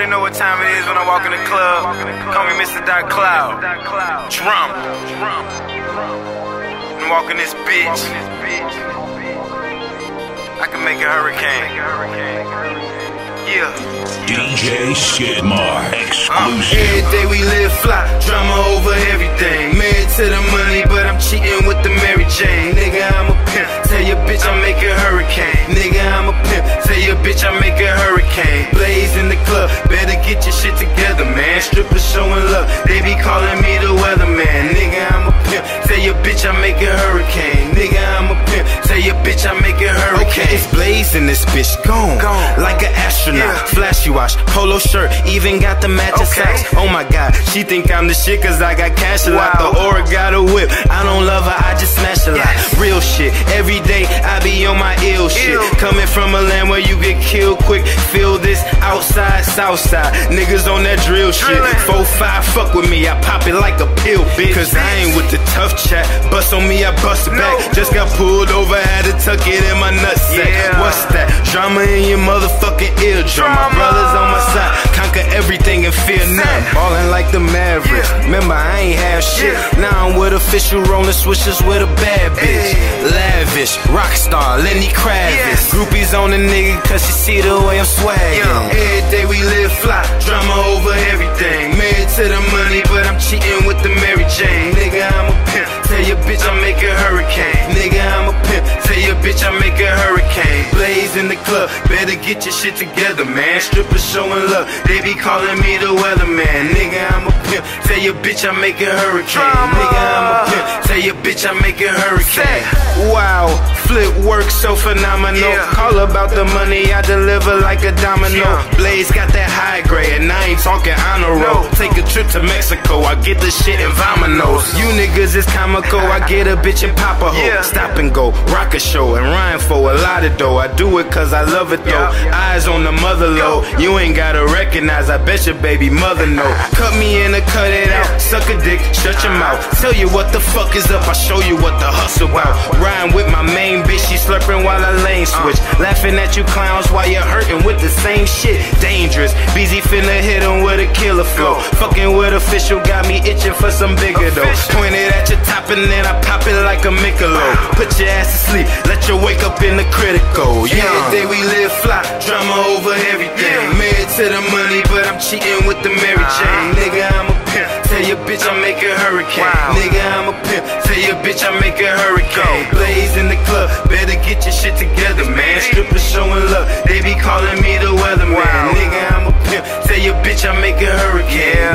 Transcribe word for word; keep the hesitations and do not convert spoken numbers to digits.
already know what time it is when I walk in the club. Call me Mister Dark Cloud. Drum. I'm walking this bitch. I can make a hurricane. Yeah. D J Skidmore exclusive. Uh, every day we live fly, drama over everything. Married to the money, but I'm cheating with the Mary Jane. Nigga, I'm a pimp. Tell your bitch I make a hurricane. Nigga, I'm a pimp. Tell your bitch I make a hurricane. Blaze in the club, better get your shit together, man. Strippers showing love, they be calling me the weatherman. Nigga, I'm a pimp. Tell your bitch I make a hurricane. Nigga, I'm a pimp. Tell your bitch I make a hurricane. Okay, it's Blaze in this bitch, gone, gone. Like an astronaut. Yeah. Flashy wash, polo shirt, even got the matching okay. socks. Oh my god, she think I'm the shit cause I got cash a lot. Wow. The aura got a whip, I don't love her, I just smash a lot. Yes. Real shit, every day I be on my ill shit. Ew. Coming from a land where you get killed quick. Feel this outside, south side. Niggas on that drill shit. four five, fuck with me, I pop it like a pill, bitch. Cause I ain't with the tough chat. Bust on me, I bust it no. back. Just got pulled over, had to tuck it in my nutsack. Yeah. What's that? Drama in your motherfucking eardrum. My brothers on my side, conquer everything and fear none. Ballin' like the Mavericks. Yeah. Remember, I ain't have shit. Yeah. Now I'm with official rolling switches with a bad bitch. Hey. Lavish, rock star, Lenny Kravitz. Yes. Groupies on the nigga cause she see the way I'm swaggin'. Every day we live fly, drama over everything. Married to the money, but I'm cheating with the Mary Jane. Nigga, I'm a pimp. Tell your bitch I make a hurricane. Nigga, I'm a pimp. Tell your bitch I make a hurricane. Blaze in the club, better get your shit together, man. Strippers showing love, they be calling me the weatherman. Nigga, I'm a pimp. Tell your bitch I make a hurricane. Nigga, I'm a pimp. Tell your bitch I make a hurricane. Wow, flip work so phenomenal. Yeah. Call about the money, I deliver like a domino. Yeah. Blaze got that high grade, and I ain't talking honor roll. No. Take a trip to Mexico, I get the shit in Vamanos. You niggas is comical, I get a bitch and pop a hoe. Yeah. Stop and go, rock a show, and rhyme for a lot of dough. I do it cause I love it though. Yeah. Eyes on the mother low, you ain't gotta recognize, I bet your baby mother know. Cut me in or cut it out, suck a dick, shut your mouth. Tell you what the fuck is up, I show you what the hustle about. Rhyme with my main bitch, she slurping while I lane switch. Laughing at you clowns while you're hurting with the same shit. Dangerous, B Z finna hit him with a killer flow. Fucking with official, got me itching for some bigger though. Point it at your top and then I pop it like a Michelob. Put your ass to sleep, let you wake up in the critical. Yeah, every day we live fly, drama over everything. Married to the money, but I'm cheating with the Mary Jane. Nigga, I'm a pimp. Tell your bitch I make a hurricane. Wow. Nigga, I'm a pimp. Tell your bitch I make a hurricane. Blaze in the club, better get your shit together, man. Strippers showing love, they be calling me the weatherman. Wow. Nigga, I'm a pimp. Tell your bitch I make a hurricane. Yeah.